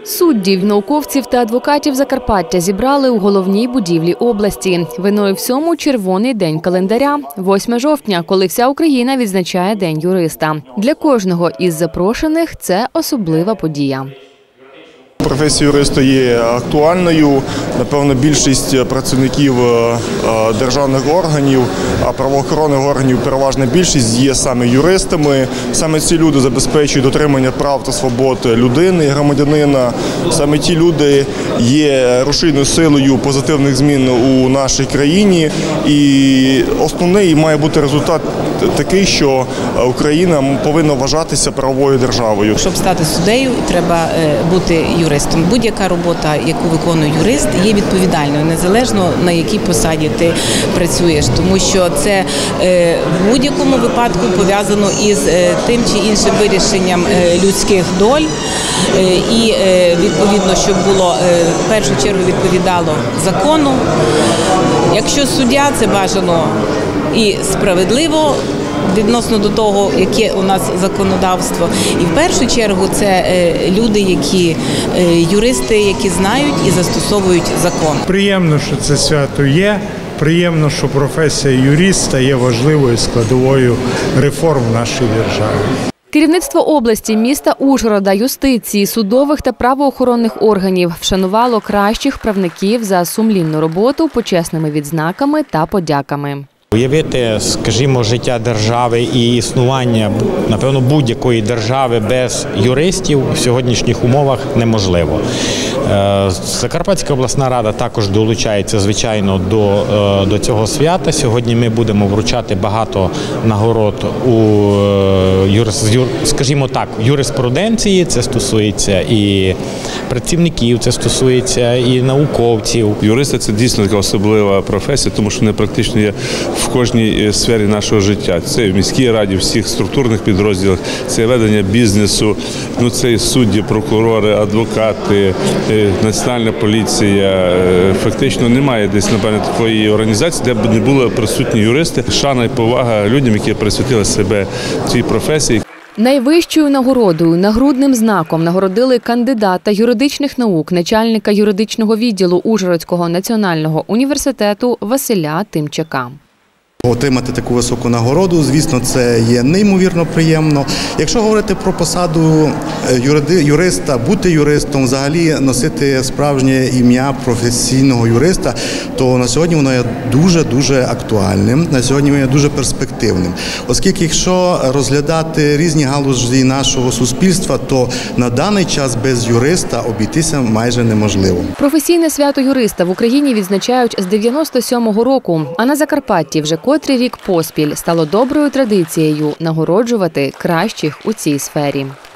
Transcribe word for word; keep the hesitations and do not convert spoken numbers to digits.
Суддів, науковців та адвокатів Закарпаття зібрали у головній будівлі області. Виною всьому червоний день календаря – восьме жовтня, коли вся Україна відзначає День юриста. Для кожного із запрошених це особлива подія. Професія юриста є актуальною. Напевно, більшість працівників державних органів, а правоохоронних органів переважна більшість є саме юристами. Саме ці люди забезпечують дотримання прав та свобод людини, громадянина. Саме ті люди є рушійною силою позитивних змін у нашій країні. І основний має бути результат такий, що Україна повинна вважатися правовою державою. Щоб стати суддею, треба бути юристом. Будь-яка робота, яку виконує юрист, є відповідальною, незалежно на якій посаді ти працюєш. Тому що це в будь-якому випадку пов'язано із тим чи іншим вирішенням людських доль. І відповідно, щоб було в першу чергу відповідало закону. Якщо суддя, це бажано і справедливо відносно до того, яке у нас законодавство. І в першу чергу це люди, які юристи, які знають і застосовують закон. Приємно, що це свято є. Приємно, що професія юриста є важливою складовою реформ в нашій державі. Керівництво області, міста Ужгорода, юстиції, судових та правоохоронних органів вшанувало кращих правників за сумлінну роботу почесними відзнаками та подяками. Уявити, скажімо, життя держави і існування, напевно, будь-якої держави без юристів в сьогоднішніх умовах неможливо. Закарпатська обласна рада також долучається, звичайно, до, до цього свята. Сьогодні ми будемо вручати багато нагород у, скажімо так, юриспруденції. Це стосується і працівників, це стосується і науковців. Юристи – це дійсно така особлива професія, тому що вони практично є в кожній сфері нашого життя. Це в міській раді, в всіх структурних підрозділах, це ведення бізнесу, ну, це і судді, прокурори, адвокати, національна поліція. Фактично немає десь, напевно, такої організації, де б не були присутні юристи. Шана і повага людям, які присвятили себе цій професії. Найвищою нагородою, нагрудним знаком нагородили кандидата юридичних наук, начальника юридичного відділу Ужгородського національного університету Василя Тимчака. Отримати таку високу нагороду, звісно, це є неймовірно приємно. Якщо говорити про посаду юриста, бути юристом, взагалі носити справжнє ім'я професійного юриста, то на сьогодні воно є дуже-дуже актуальним, на сьогодні воно є дуже перспективним. Оскільки, якщо розглядати різні галузі нашого суспільства, то на даний час без юриста обійтися майже неможливо. Професійне свято юриста в Україні відзначають з дев'яносто сьомого року, а на Закарпатті вже котрий рік поспіль стало доброю традицією нагороджувати кращих у цій сфері.